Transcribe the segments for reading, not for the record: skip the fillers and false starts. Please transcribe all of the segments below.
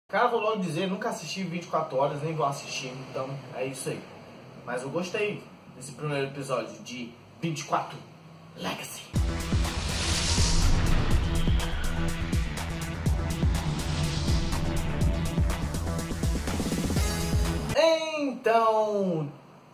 Cara, vou logo dizer, nunca assisti 24 horas, nem vou assistir, então é isso aí. Mas eu gostei desse primeiro episódio de 24 Legacy. Então,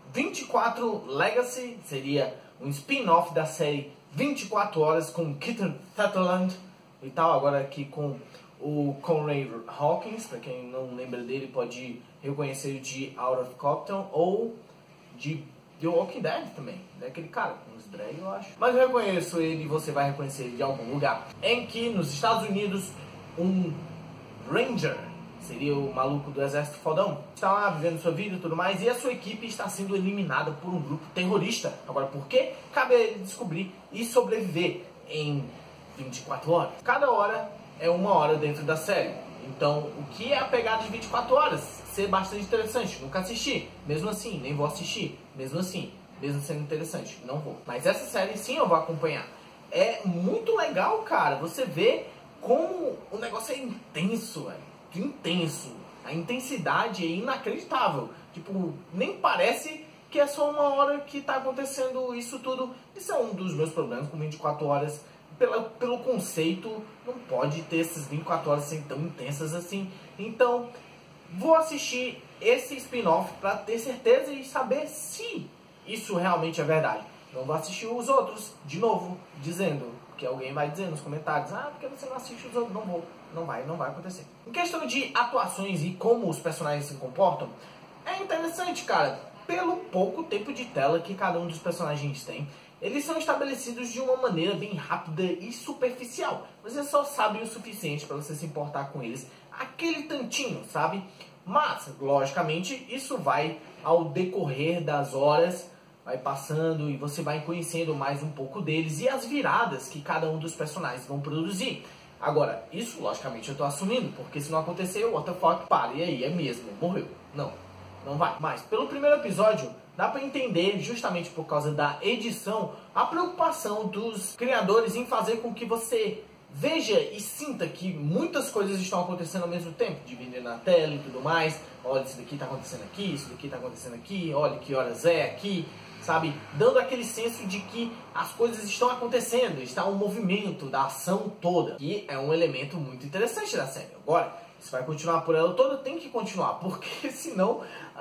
24 Legacy seria um spin-off da série 24 Horas com Kiefer Sutherland e tal, agora aqui com o Conrad Hawkins, para quem não lembra dele pode reconhecer de Out of Compton ou de The Walking Dead também, daquele cara com os dread eu acho. Mas eu reconheço ele e você vai reconhecer ele de algum lugar. Em que nos Estados Unidos um Ranger, seria o maluco do exército fodão, está lá vivendo sua vida e tudo mais, e a sua equipe está sendo eliminada por um grupo terrorista. Agora, por quê? Cabe a ele descobrir e sobreviver em 24 horas. Cada hora é uma hora dentro da série. Então, o que é a pegada de 24 horas? Ser bastante interessante. Nunca assisti. Mesmo assim, nem vou assistir. Mesmo assim, mesmo sendo interessante, não vou. Mas essa série, sim, eu vou acompanhar. É muito legal, cara. Você vê como o negócio é intenso, velho. Intenso. A intensidade é inacreditável. Tipo, nem parece que é só uma hora que tá acontecendo isso tudo. Isso é um dos meus problemas com 24 horas. Pelo conceito, não pode ter essas 24 horas assim, tão intensas assim. Então, vou assistir esse spin-off para ter certeza e saber se isso realmente é verdade. Não vou assistir os outros, de novo, dizendo que alguém vai dizer nos comentários: ah, porque você não assiste os outros? Não vou, não vai acontecer. Em questão de atuações e como os personagens se comportam, é interessante, cara. Pelo pouco tempo de tela que cada um dos personagens tem, eles são estabelecidos de uma maneira bem rápida e superficial. Você só sabe o suficiente para você se importar com eles, aquele tantinho, sabe? Mas, logicamente, isso vai ao decorrer das horas, vai passando e você vai conhecendo mais um pouco deles e as viradas que cada um dos personagens vão produzir. Agora, isso, logicamente, eu estou assumindo, porque se não acontecer, what the fuck, para, e aí, é mesmo, morreu. Não vai. Mas, pelo primeiro episódio, dá pra entender, justamente por causa da edição, a preocupação dos criadores em fazer com que você veja e sinta que muitas coisas estão acontecendo ao mesmo tempo, dividindo na tela e tudo mais. Olha, isso daqui tá acontecendo aqui, isso daqui tá acontecendo aqui, olha que horas é aqui, sabe? Dando aquele senso de que as coisas estão acontecendo, está um movimento da ação toda, que é um elemento muito interessante da série. Agora, se vai continuar por ela toda, tem que continuar, porque senão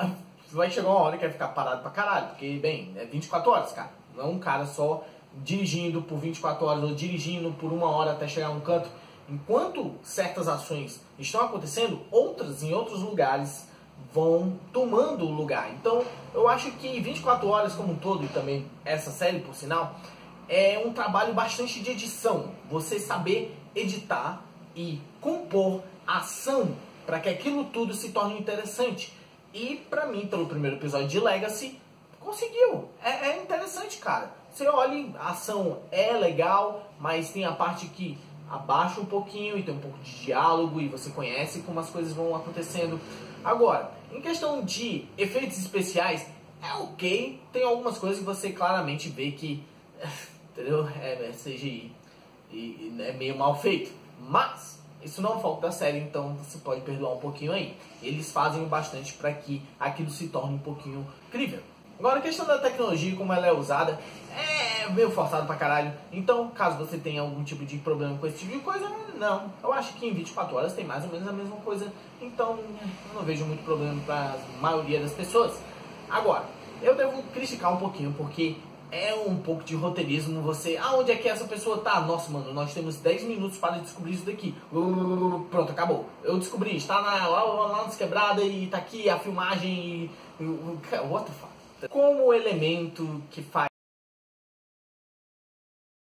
vai chegar uma hora que vai ficar parado pra caralho. Porque, bem, é 24 horas, cara. Não é um cara só dirigindo por 24 horas ou dirigindo por uma hora até chegar a um canto. Enquanto certas ações estão acontecendo, outras em outros lugares vão tomando o lugar. Então, eu acho que 24 horas como um todo, e também essa série, por sinal, é um trabalho bastante de edição. Você saber editar e compor ação para que aquilo tudo se torne interessante. E pra mim, pelo primeiro episódio de Legacy, conseguiu. É interessante, cara. Você olha, a ação é legal, mas tem a parte que abaixa um pouquinho e tem um pouco de diálogo e você conhece como as coisas vão acontecendo. Agora, em questão de efeitos especiais, é ok. Tem algumas coisas que você claramente vê que, entendeu? É CGI e é meio mal feito. Mas isso não é um foco da série, então você pode perdoar um pouquinho aí. Eles fazem bastante para que aquilo se torne um pouquinho crível. Agora, a questão da tecnologia, como ela é usada, é meio forçado pra caralho. Então, caso você tenha algum tipo de problema com esse tipo de coisa, não. Eu acho que em 24 horas tem mais ou menos a mesma coisa. Então, eu não vejo muito problema pra maioria das pessoas. Agora, eu devo criticar um pouquinho, porque é um pouco de roteirismo. Você, onde é que essa pessoa tá? Nossa, mano, nós temos 10 minutos para descobrir isso daqui. Pronto, acabou. Eu descobri, está lá nas quebradas e tá aqui a filmagem e... What the fuck? Como elemento que faz